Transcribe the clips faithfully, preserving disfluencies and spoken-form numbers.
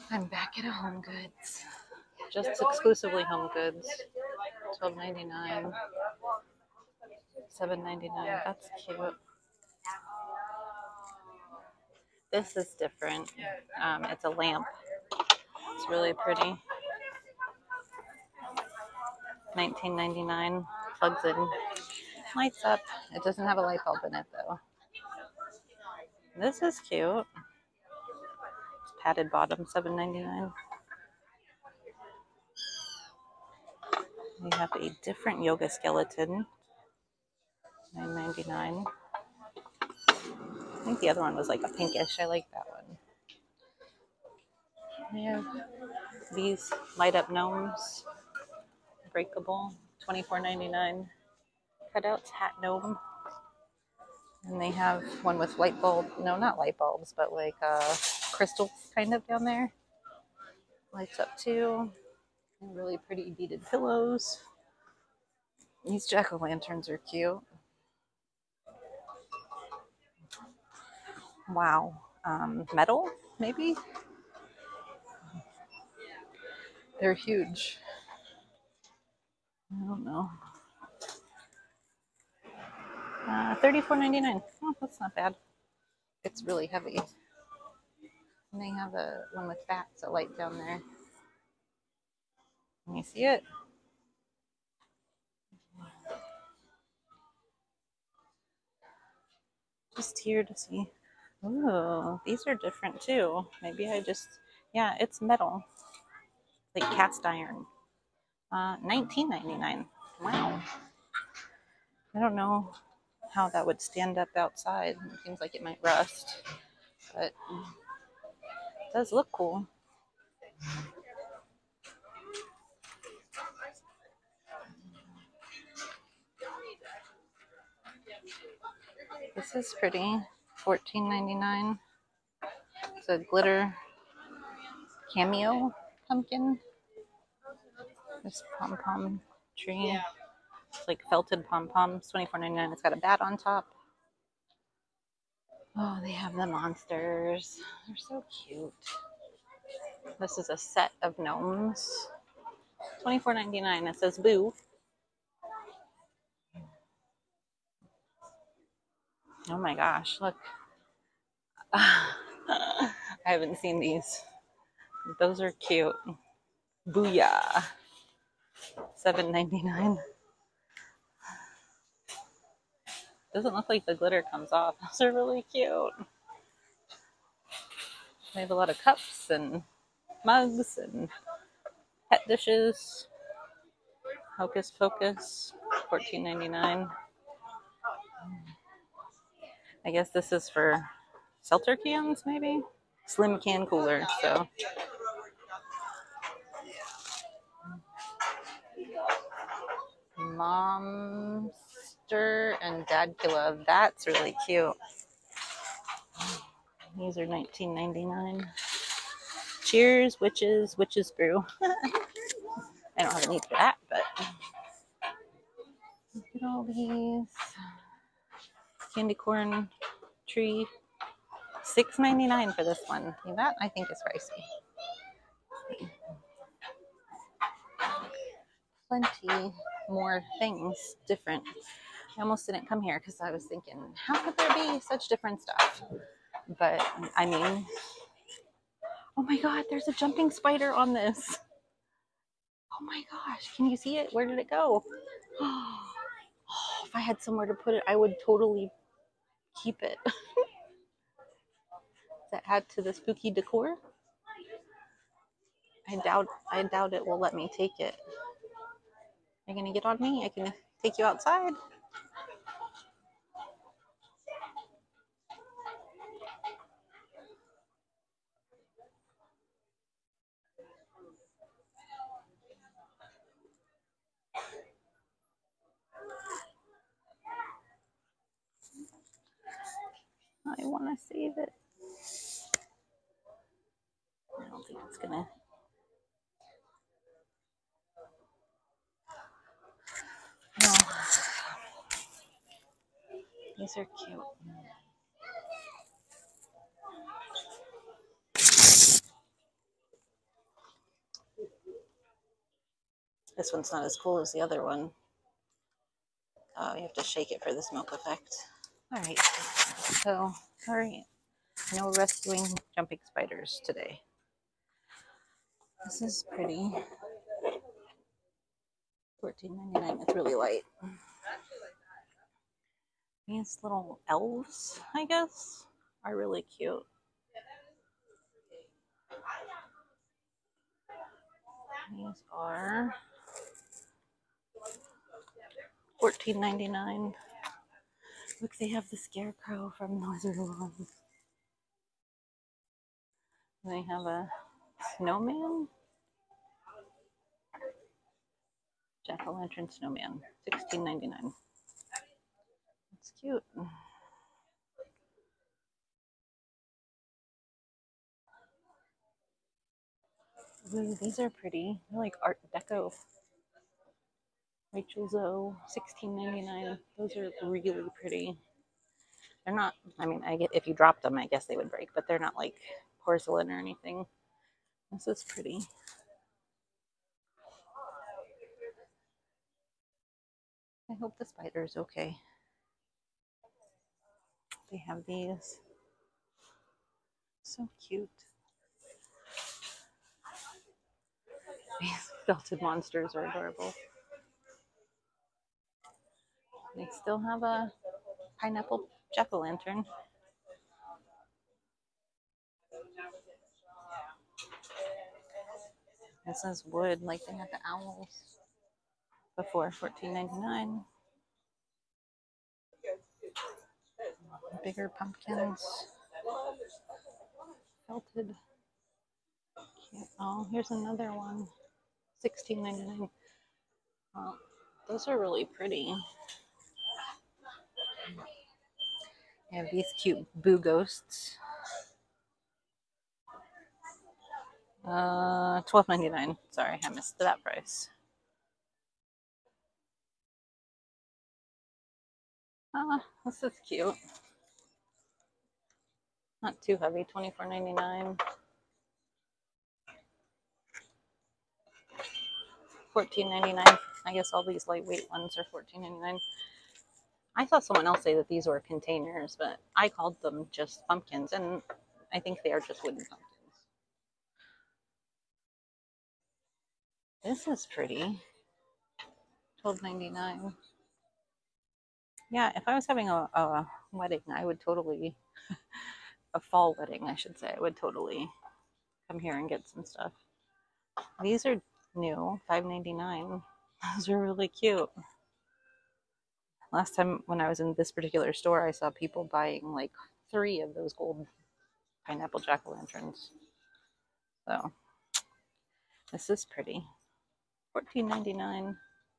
I'm back at a Home Goods. Just exclusively Home Goods. twelve ninety-nine. seven ninety-nine. That's cute. This is different. Um, it's a lamp. It's really pretty. nineteen ninety-nine. Plugs in. Lights up. It doesn't have a light bulb in it though. This is cute. It's padded bottom. seven ninety-nine. We have a different yoga skeleton. nine ninety-nine. I think the other one was like a pinkish. I like that one. We have these light up gnomes. Breakable. twenty-four ninety-nine. Cutouts hat gnome. And they have one with light bulb. No, not light bulbs, but like uh, crystals kind of down there. Lights up too. And really pretty beaded pillows. These jack-o'-lanterns are cute. Wow. Um, metal, maybe? They're huge. I don't know. Uh, thirty-four ninety-nine. Oh, that's not bad. It's really heavy. And they have a one with bats, a light down there. Can you see it? Just here to see. Oh, these are different too. Maybe I just, yeah, it's metal. Like cast iron. Uh, nineteen ninety-nine. Wow. I don't know how that would stand up outside. It seems like it might rust, but it does look cool. This is pretty. fourteen ninety-nine. It's a glitter cameo pumpkin. This pom-pom tree. It's like felted pom-poms. twenty-four ninety-nine. It's got a bat on top. Oh, they have the monsters. They're so cute. This is a set of gnomes. twenty-four ninety-nine. It says boo. Oh my gosh, look. I haven't seen these. Those are cute. Booyah. seven ninety-nine. Doesn't look like the glitter comes off. Those are really cute. They have a lot of cups and mugs and pet dishes. Hocus Pocus. fourteen ninety-nine. I guess this is for seltzer cans, maybe? Slim can cooler, so. Momster and Dadula. That's really cute. These are nineteen ninety-nine. Cheers, witches, witches brew. I don't have a need for that, but look at all these. Candy corn tree. six ninety-nine for this one. That I think is pricey. Plenty more things different. I almost didn't come here because I was thinking, how could there be such different stuff? But I mean, oh my god, there's a jumping spider on this. Oh my gosh, can you see it? Where did it go? Oh, if I had somewhere to put it, I would totally keep it. Does that add to the spooky decor? I doubt I doubt it will let me take it. Are you gonna get on me? I can take you outside. I want to save it. I don't think it's gonna. No. These are cute. This one's not as cool as the other one. Uh, you have to shake it for the smoke effect. All right, so, all right, no rescuing jumping spiders today. This is pretty. fourteen ninety-nine. It's really light. These little elves, I guess, are really cute. These are fourteen ninety-nine. Look, they have the scarecrow from the Wizard of Oz. They have a snowman. Jack-o'-lantern snowman, sixteen ninety-nine. It's cute. Ooh, these are pretty. They're like Art Deco. Rachel Zoe, sixteen ninety-nine. Those are really pretty. They're not, I mean, I get if you dropped them, I guess they would break, but they're not like porcelain or anything. This is pretty. I hope the spider's okay. They have these. So cute. These felted monsters are adorable. They still have a pineapple jack-o'-lantern. This is wood, like they had the owls before, fourteen ninety-nine. Bigger pumpkins. Felted. Oh, here's another one. sixteen ninety-nine. Oh, those are really pretty. I have these cute boo ghosts. Uh, twelve ninety-nine. Sorry, I missed that price. Ah, this is cute. Not too heavy. twenty-four ninety-nine. fourteen ninety-nine. I guess all these lightweight ones are fourteen ninety-nine. I saw someone else say that these were containers, but I called them just pumpkins, and I think they are just wooden pumpkins. This is pretty. twelve ninety-nine. Yeah, if I was having a, a wedding, I would totally, a fall wedding, I should say, I would totally come here and get some stuff. These are new, five ninety-nine. Those are really cute. Last time when I was in this particular store, I saw people buying like three of those gold pineapple jack-o'-lanterns. So this is pretty. fourteen ninety-nine.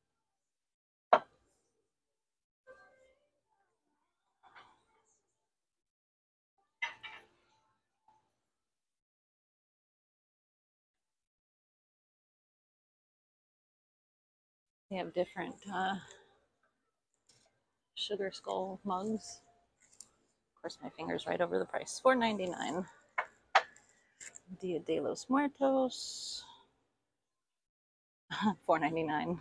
They have different uh, sugar skull mugs. Of course, my finger's right over the price. four ninety-nine. Dia de los Muertos. four ninety-nine.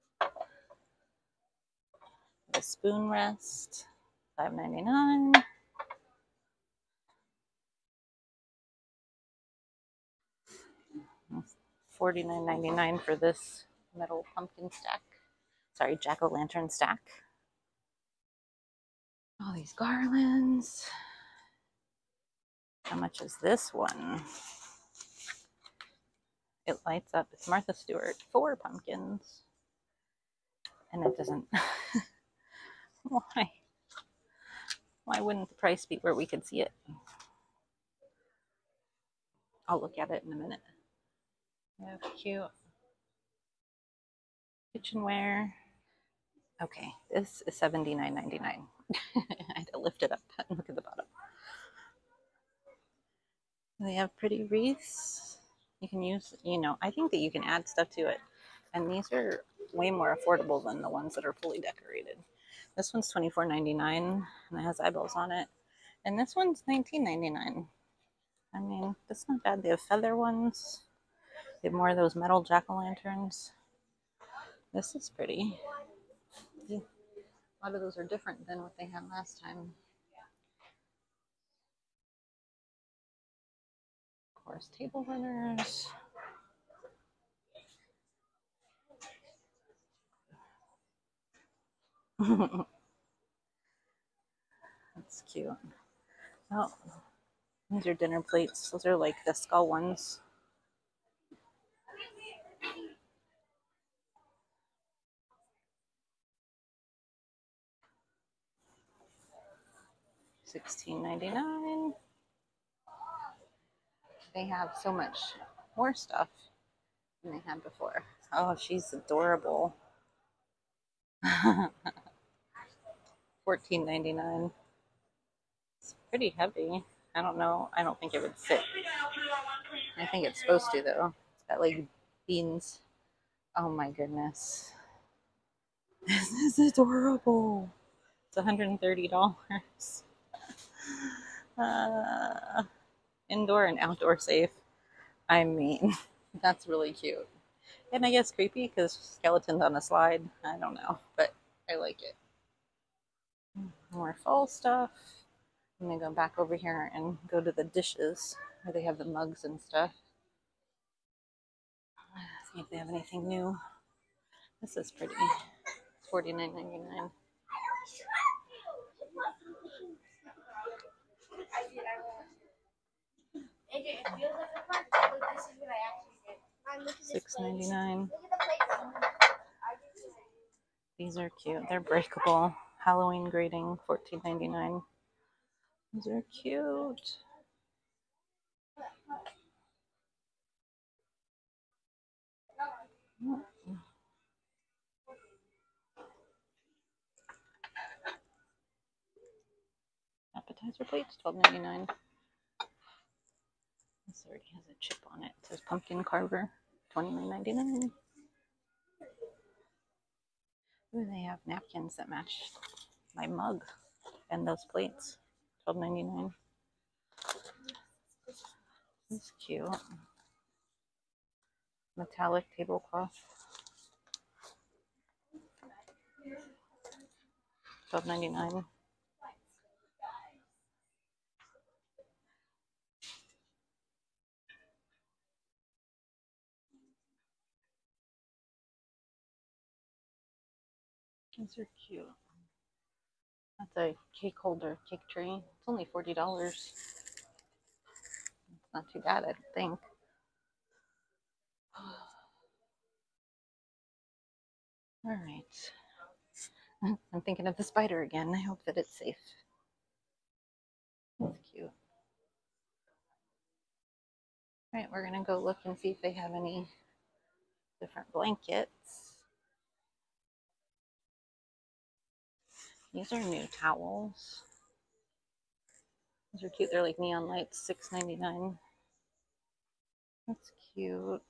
The spoon rest. five ninety-nine. forty-nine ninety-nine for this metal pumpkin stack. Sorry, jack-o'-lantern stack. All these garlands. How much is this one? It lights up. It's Martha Stewart. Four pumpkins. And it doesn't. Why? Why wouldn't the price be where we could see it? I'll look at it in a minute. Yeah, cute. Kitchenware. Okay, this is seventy-nine ninety-nine. I had to lift it up and look at the bottom. They have pretty wreaths. You can use, you know, I think that you can add stuff to it. And these are way more affordable than the ones that are fully decorated. This one's twenty-four ninety-nine and it has eyeballs on it. And this one's nineteen ninety-nine. I mean, that's not bad. They have feather ones. They have more of those metal jack-o'-lanterns. This is pretty. A lot of those are different than what they had last time. Of course, table runners. That's cute. Oh, these are dinner plates. Those are like the skull ones. sixteen ninety-nine. They have so much more stuff than they had before. Oh, she's adorable. fourteen ninety-nine. It's pretty heavy. I don't know. I don't think it would fit. I think it's supposed to though. It's got like beans. Oh my goodness. This is adorable. It's one hundred thirty dollars. Uh, indoor and outdoor safe. I mean, that's really cute. And I guess creepy because skeletons on a slide. I don't know, but I like it. More fall stuff. I'm gonna go back over here and go to the dishes where they have the mugs and stuff. See if they have anything new. This is pretty. It's forty-nine ninety-nine. six ninety-nine. These are cute. They're breakable. Halloween grading, fourteen ninety-nine. These are cute. Appetizer plates, twelve ninety-nine. This already has a chip on it. It says pumpkin carver, twenty-nine ninety-nine. Ooh, they have napkins that match my mug and those plates, twelve ninety-nine. This is cute. Metallic tablecloth, twelve ninety-nine. These are cute. That's a cake holder, cake tray. It's only forty dollars. It's not too bad, I don't think. All right. I'm thinking of the spider again. I hope that it's safe. That's cute. All right, we're gonna go look and see if they have any different blankets. These are new towels. These are cute. They're like neon lights, six ninety-nine. That's cute.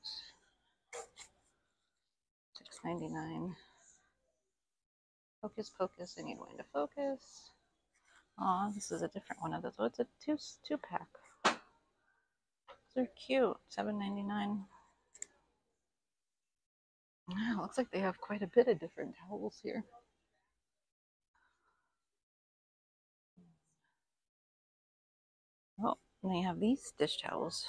six ninety-nine. Focus, focus. I need one to focus. Aw, this is a different one of those. Oh, it's a two two pack. They're cute. seven ninety-nine. Wow, looks like they have quite a bit of different towels here. Oh, and they have these dish towels.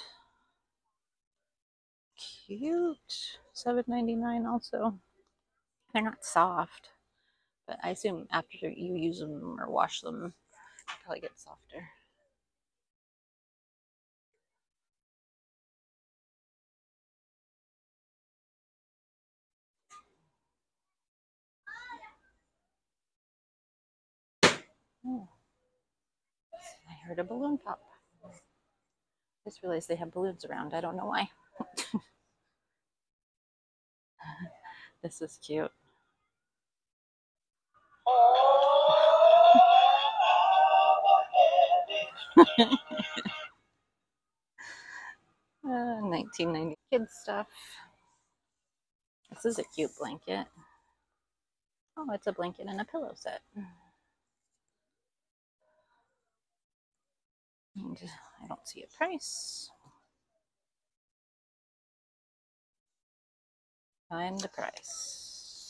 Cute. seven ninety-nine also. They're not soft, but I assume after you use them or wash them, they'll probably get softer. Oh, I heard a balloon pop. Just realized they have balloons around. I don't know why. This is cute. uh, nineteen ninety. Kids stuff. This is a cute blanket. Oh, it's a blanket and a pillow set. And I don't see a price. Find the price.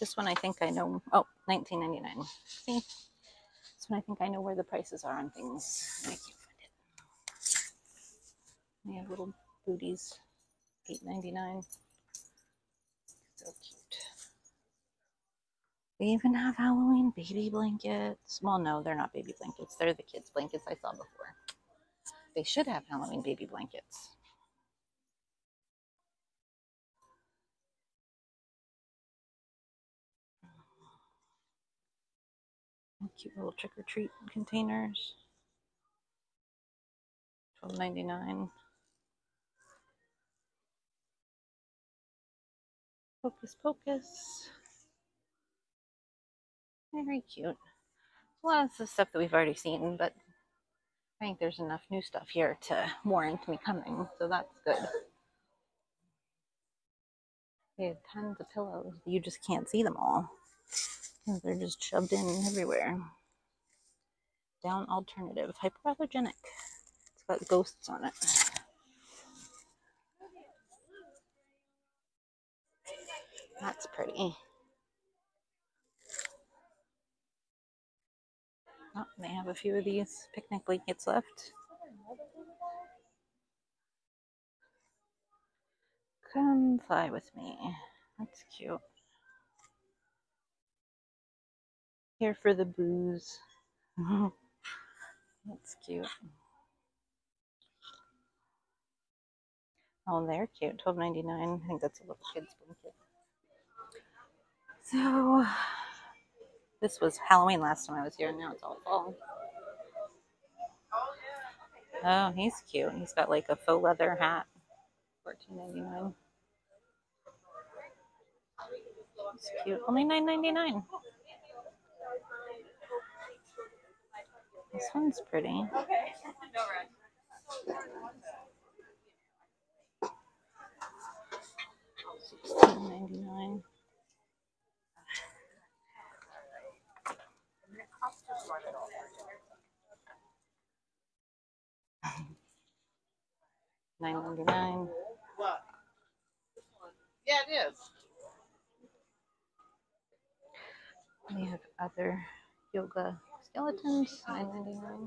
This one I think I know. Oh, nineteen ninety-nine. See? This one I think I know where the prices are on things. I can't find it. They have little booties. eight ninety-nine. So cute. They even have Halloween baby blankets. Well, no, they're not baby blankets. They're the kids' blankets I saw before. They should have Halloween baby blankets. Cute little trick-or-treat containers. twelve ninety-nine. Hocus Pocus. Very cute. A lot of the stuff that we've already seen, but I think there's enough new stuff here to warrant me coming, so that's good. They have tons of pillows. You just can't see them all. They're just shoved in everywhere. Down alternative. Hypoallergenic. It's got ghosts on it. That's pretty. Oh, they have a few of these picnic blankets left. Come fly with me. That's cute. Here for the booze. That's cute. Oh, they're cute. twelve ninety-nine. I think that's a little kid's blanket. So, this was Halloween last time I was here, and now it's all fall. Oh, he's cute. He's got like a faux leather hat. fourteen ninety-nine. It's cute. Only nine ninety-nine. This one's pretty. sixteen ninety-nine. nine ninety-nine. What? Yeah, it is. We have other yoga skeletons. nine ninety-nine.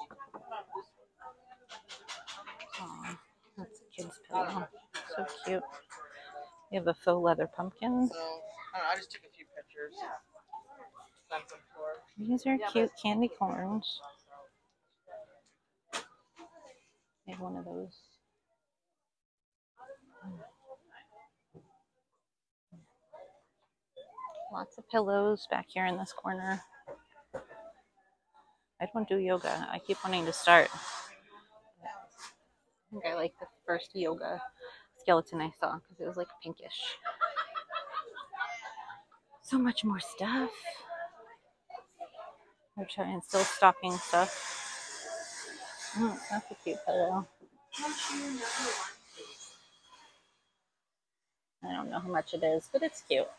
Oh, that's a kid's pillow. So cute. We have a faux leather pumpkin. So, I don't know, I just took a few pictures. Sent them for. These are cute candy corns. They have one of those. Lots of pillows back here in this corner. I don't do yoga. I keep wanting to start. I think I like the first yoga skeleton I saw because it was like pinkish. So much more stuff. They're trying still stocking stuff. Oh, that's a cute pillow. I don't know how much it is, but it's cute.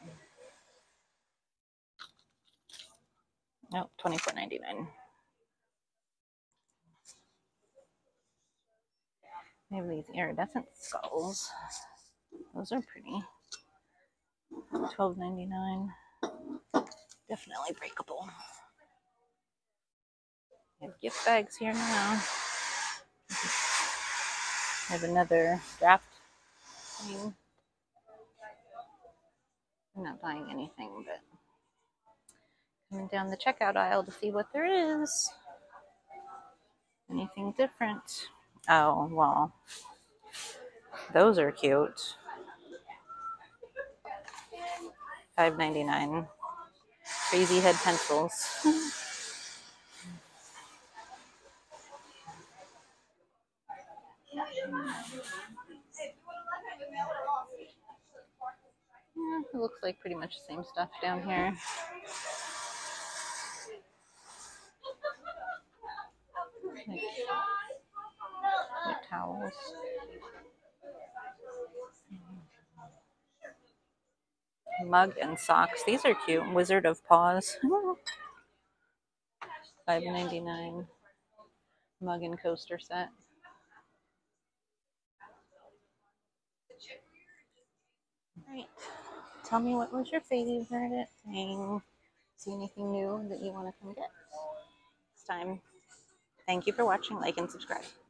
Nope, twenty-four ninety-nine. They have these iridescent skulls. Those are pretty. twelve ninety-nine. Definitely breakable. I have gift bags here now. I have another draft thing. I'm not buying anything, but coming down the checkout aisle to see what there is. Anything different? Oh, well. Those are cute. five ninety-nine. Crazy head pencils. Yeah, it looks like pretty much the same stuff down here. Like, like towels. Mug and socks. These are cute. Wizard of Paws. five ninety-nine. Mug and coaster set. Right. tell me what was your favorite thing. See anything new that you want to come get this time. Thank you for watching. Like and subscribe.